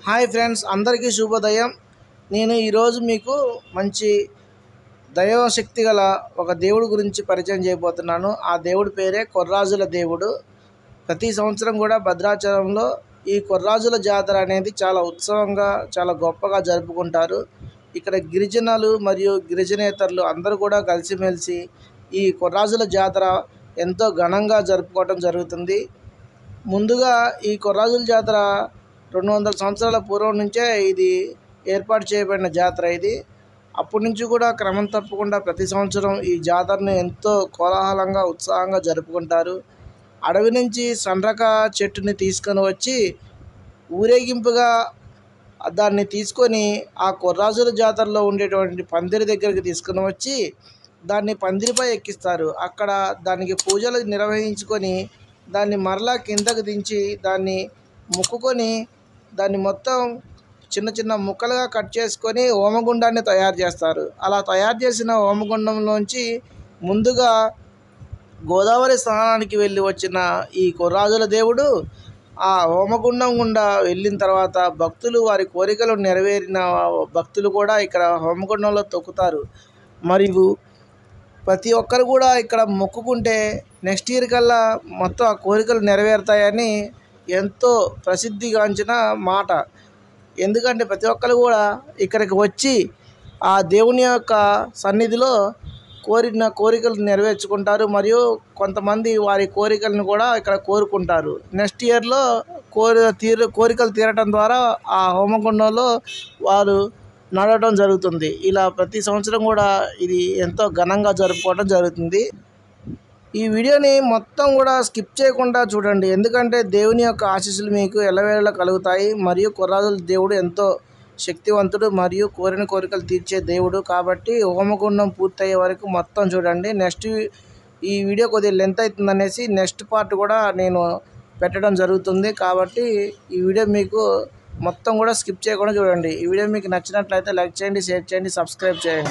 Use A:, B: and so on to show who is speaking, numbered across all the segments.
A: Hi friends, అందరికీ శుభోదయం. నేను ఈరోజు మీకు మంచి దైవశక్తి గల ఒక దేవుడి గురించి పరిచయం చేయబోతున్నాను. ఆ దేవుడి పేరే కొర్రాజుల దేవుడు. ప్రతి సంవత్సరం కూడా భద్రాచలంలో ఈ కొర్రాజుల జాతర అనేది చాలా ఉత్సవంగా, చాలా గొప్పగా జరుపుకుంటారు. ఇక్కడ గిరిజనులు మరియు గిరిజనేతరులు అందరూ కూడా కలిసిమెలిసి ఈ కొర్రాజుల జాతర ఎంతో ఘనంగా జరుపుకోవడం జరుగుతుంది. ముందుగా ఈ కొర్రాజుల జాతర 200 సంవత్సరాల పూర్వం నుంచే ఇది ఏర్పాటు చేయబడిన జాతర. ఇది అప్పటి నుంచి కూడా క్రమం తప్పకుండా ప్రతి సంవత్సరం ఈ జాతరను ఎంతో కోలాహలంగా, ఉత్సాహంగా జరుపుకుంటారు. అడవి నుంచి సండ్రక చెట్టుని తీసుకొని వచ్చి ఊరేగింపుగా దాన్ని తీసుకొని ఆ కొర్రాజుల జాతరలో ఉండేటువంటి పందిరి దగ్గరికి తీసుకొని వచ్చి దాన్ని పందిరిపై ఎక్కిస్తారు. అక్కడ దానికి పూజలు నిర్వహించుకొని దాన్ని మరలా కిందకు దించి దాన్ని ముక్కుకొని దాన్ని మొత్తం చిన్న చిన్న ముక్కలుగా కట్ చేసుకొని హోమగుండాన్ని తయారు చేస్తారు. అలా తయారు చేసిన హోమగుండంలోంచి ముందుగా గోదావరి స్నానానికి వెళ్ళి వచ్చిన ఈ కొర్రాజుల దేవుడు ఆ హోమగుండం గుండా వెళ్ళిన తర్వాత భక్తులు వారి కోరికలు నెరవేరిన భక్తులు కూడా ఇక్కడ హోమగుండంలో తొక్కుతారు. మరియు ప్రతి ఒక్కరు కూడా ఇక్కడ మొక్కుకుంటే నెక్స్ట్ ఇయర్ కల్లా మొత్తం ఆ కోరికలు నెరవేరుతాయని ఎంతో ప్రసిద్ధిగాంచిన మాట. ఎందుకంటే ప్రతి ఒక్కరు కూడా ఇక్కడికి వచ్చి ఆ దేవుని యొక్క సన్నిధిలో కోరిన కోరికలు నెరవేర్చుకుంటారు. మరియు కొంతమంది వారి కోరికలను కూడా ఇక్కడ కోరుకుంటారు. నెక్స్ట్ ఇయర్లో కోరికలు తీరటం ద్వారా ఆ హోమగుండంలో వారు నడవడం జరుగుతుంది. ఇలా ప్రతి సంవత్సరం కూడా ఇది ఎంతో ఘనంగా జరుపుకోవడం జరుగుతుంది. ఈ వీడియోని మొత్తం కూడా స్కిప్ చేయకుండా చూడండి, ఎందుకంటే దేవుని యొక్క ఆశీస్సులు మీకు ఎల్లవేళలా కలుగుతాయి. మరియు కొర్రాజుల దేవుడు ఎంతో శక్తివంతుడు మరియు కోరిన కోరికలు తీర్చే దేవుడు కాబట్టి హోమగుండం పూర్తయ్యే వరకు మొత్తం చూడండి. నెక్స్ట్ ఈ వీడియో కొద్దిగా లెంత్ అవుతుందనేసి నెక్స్ట్ పార్ట్ కూడా నేను పెట్టడం జరుగుతుంది. కాబట్టి ఈ వీడియో మీకు మొత్తం కూడా స్కిప్ చేయకుండా చూడండి. ఈ వీడియో మీకు నచ్చినట్లయితే లైక్ చేయండి, షేర్ చేయండి, సబ్స్క్రైబ్ చేయండి.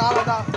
B: నారద